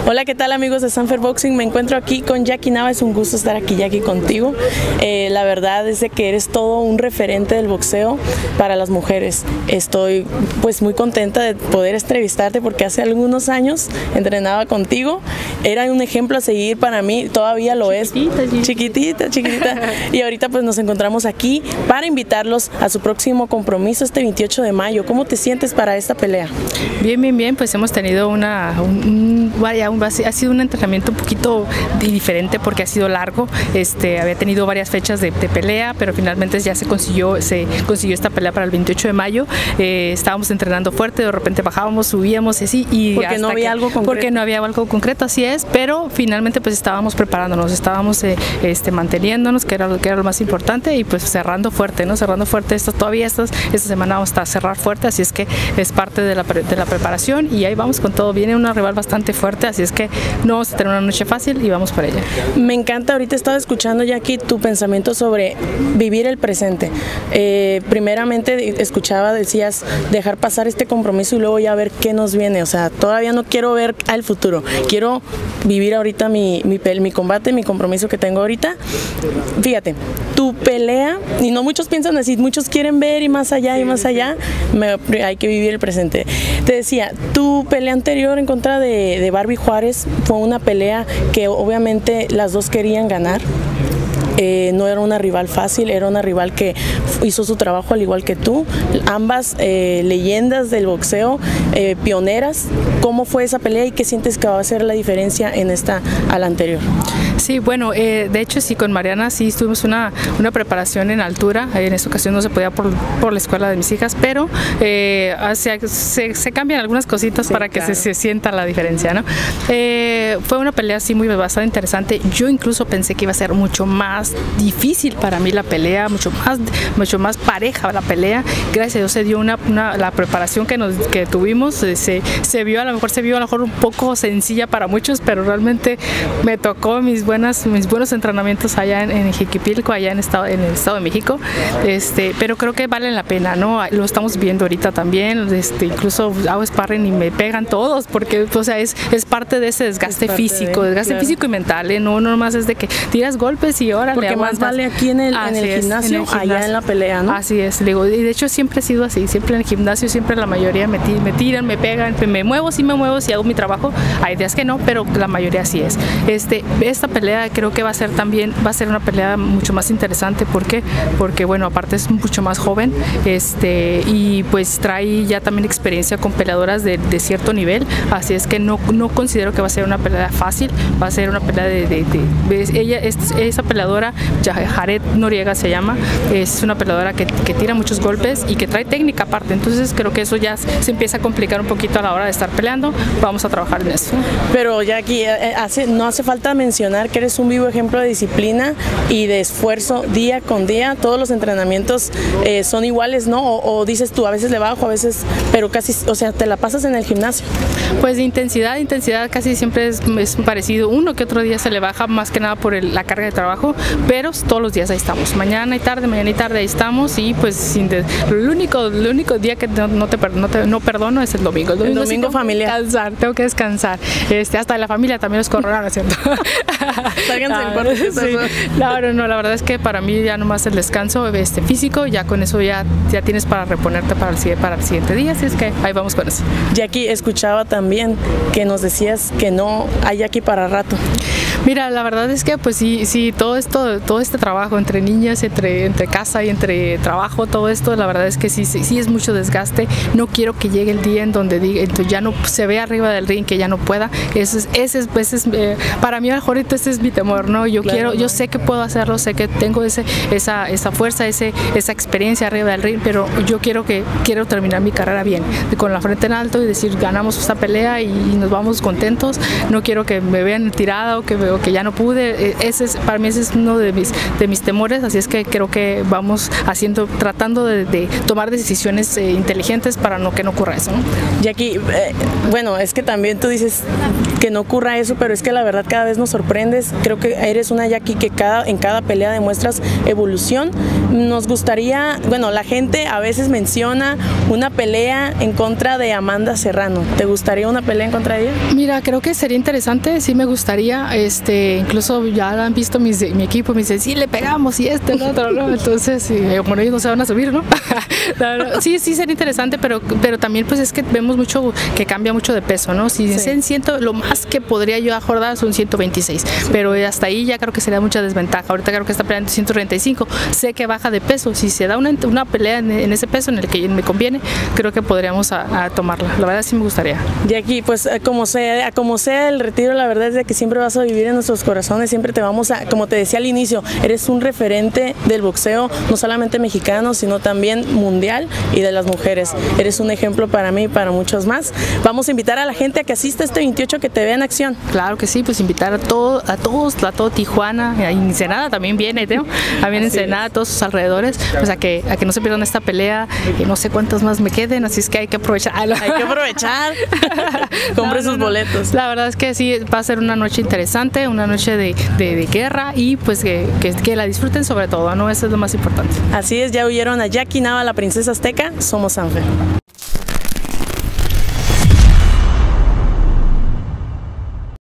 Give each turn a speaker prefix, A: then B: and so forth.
A: Hola, ¿qué tal amigos de Sanfer Boxing? Me encuentro aquí con Jackie Nava, es un gusto estar aquí, Jackie, contigo. La verdad es de que eres todo un referente del boxeo para las mujeres. Estoy pues muy contenta de poder entrevistarte porque hace algunos años entrenaba contigo. Era un ejemplo a seguir para mí, todavía lo es. Chiquitita. Y ahorita pues nos encontramos aquí para invitarlos a su próximo compromiso este 28 de mayo. ¿Cómo te sientes para esta pelea?
B: Bien, pues hemos tenido ha sido un entrenamiento un poquito diferente porque ha sido largo. Había tenido varias fechas de pelea, pero finalmente ya se consiguió esta pelea para el 28 de mayo. Estábamos entrenando fuerte, de repente bajábamos, subíamos y así.
A: Porque no había algo concreto.
B: Porque no había algo concreto, así es, pero finalmente pues estábamos preparándonos, estábamos manteniéndonos, que era lo más importante, y pues cerrando fuerte, ¿no? Cerrando fuerte. Esta semana vamos a cerrar fuerte, así es que es parte de la preparación y ahí vamos con todo. Viene una rival bastante fuerte, así es que no vamos a tener una noche fácil y vamos por ella.
A: Me encanta, ahorita estaba escuchando, Jackie, tu pensamiento sobre vivir el presente. Primeramente escuchaba, decías, dejar pasar este compromiso y luego ya ver qué nos viene. O sea, todavía no quiero ver al futuro, quiero vivir ahorita mi combate, mi compromiso que tengo ahorita. Fíjate, tu pelea, y no muchos piensan así, muchos quieren ver y más allá, hay que vivir el presente. Te decía, tu pelea anterior en contra de Barbie Juárez fue una pelea que obviamente las dos querían ganar. No era una rival fácil, era una rival que hizo su trabajo al igual que tú, ambas leyendas del boxeo, pioneras. ¿Cómo fue esa pelea y qué sientes que va a ser la diferencia en esta a la anterior?
B: Sí, bueno, de hecho sí, con Mariana sí tuvimos una preparación en altura. En esta ocasión no se podía por la escuela de mis hijas, pero se cambian algunas cositas, sí, para que se sienta la diferencia, ¿no? Fue una pelea así bastante interesante. Yo incluso pensé que iba a ser mucho más difícil para mí la pelea, mucho más pareja la pelea. Gracias a Dios se dio la preparación que tuvimos, se vio a lo mejor un poco sencilla para muchos, pero realmente me tocó mis buenos entrenamientos allá en Jiquipilco, allá en el Estado de México, pero creo que valen la pena, ¿no? Lo estamos viendo ahorita también, incluso hago sparring y me pegan todos, porque o sea, es parte de ese desgaste físico, físico y mental, ¿eh? No nomás es de que tiras golpes y ahora
A: porque más vale aquí en el gimnasio, allá en la pelea, ¿no?
B: Así es, digo, y de hecho siempre he sido así, siempre en el gimnasio, siempre la mayoría me tiran, me pegan, me muevo, sí hago mi trabajo. Hay días que no, pero la mayoría sí es. Esta pelea creo que va a ser una pelea mucho más interesante. ¿Por qué? Porque bueno, aparte es mucho más joven, y pues trae ya también experiencia con peleadoras de cierto nivel, así es que no considero que va a ser una pelea fácil, va a ser una pelea esa peleadora, Jared Noriega se llama, es una peleadora que tira muchos golpes y que trae técnica aparte, entonces creo que eso ya se empieza a complicar un poquito a la hora de estar peleando. Vamos a trabajar en eso.
A: Pero ya aquí no hace falta mencionar que eres un vivo ejemplo de disciplina y de esfuerzo día con día. Todos los entrenamientos son iguales, ¿no? O dices tú, a veces le bajo, a veces, pero casi, o sea, te la pasas en el gimnasio.
B: Pues de intensidad casi siempre es parecido. Uno que otro día se le baja, más que nada por la carga de trabajo, pero todos los días ahí estamos, mañana y tarde ahí estamos, y pues el único día que no perdono es el domingo. El
A: domingo familiar.
B: Tengo que descansar. Hasta de la familia también los corronan, ¿cierto? No, la verdad es que para mí ya nomás el descanso físico, ya con eso ya tienes para reponerte para el siguiente día, así es que ahí vamos con eso.
A: Jackie, escuchaba también que nos decías que no hay Jackie para rato.
B: Mira, la verdad es que pues sí, todo este trabajo entre niñas, entre casa y entre trabajo, todo esto, la verdad es que sí es mucho desgaste. No quiero que llegue el día en donde ya no se ve arriba del ring, que ya no pueda. Para mí ahorita ese es mi temor, ¿no? Yo sé que puedo hacerlo, sé que tengo esa fuerza, esa experiencia arriba del ring, pero yo quiero terminar mi carrera bien, con la frente en alto y decir, ganamos esta pelea y nos vamos contentos. No quiero que me vean tirada o que me veo que ya no pude, para mí ese es uno de mis temores, así es que creo que vamos tratando de tomar decisiones inteligentes para que no ocurra eso, ¿no?
A: Jackie, bueno, es que también tú dices que no ocurra eso, pero es que la verdad cada vez nos sorprendes. Creo que eres una Jackie que en cada pelea demuestras evolución. Nos gustaría, bueno, la gente a veces menciona una pelea en contra de Amanda Serrano. ¿Te gustaría una pelea en contra de ella?
B: Mira, creo que sería interesante, sí me gustaría, incluso ya han visto mi equipo, me dicen, sí, le pegamos y el otro, ¿no? Entonces, bueno, ellos no se van a subir, ¿no? Sí, sería interesante, pero también pues es que vemos mucho que cambia mucho de peso, ¿no? Si dicen lo más que podría yo acordar son 126, pero hasta ahí ya creo que sería mucha desventaja. Ahorita creo que está peleando 135, sé que baja de peso, si se da una pelea en ese peso en el que me conviene, creo que podríamos a tomarla, la verdad sí me gustaría.
A: Jackie, pues como sea el retiro, la verdad es de que siempre vas a vivir en nuestros corazones, siempre te vamos a, como te decía al inicio, eres un referente del boxeo, no solamente mexicano, sino también mundial y de las mujeres. Eres un ejemplo para mí y para muchos más. Vamos a invitar a la gente a que asista este 28, que te vea en acción.
B: Claro que sí, pues invitar a todo Tijuana, a Ensenada también viene, ¿no? También Ensenada, a todos sus alrededores, pues a que no se pierdan esta pelea, y no sé cuántos más me queden, así es que hay que aprovechar.
A: Hay que aprovechar. Compre sus boletos.
B: La verdad es que sí, va a ser una noche interesante, una noche de guerra, y pues que la disfruten sobre todo, ¿no? Eso es lo más importante.
A: Así es, ya oyeron a Jackie Nava, la princesa azteca. Somos Sanfer.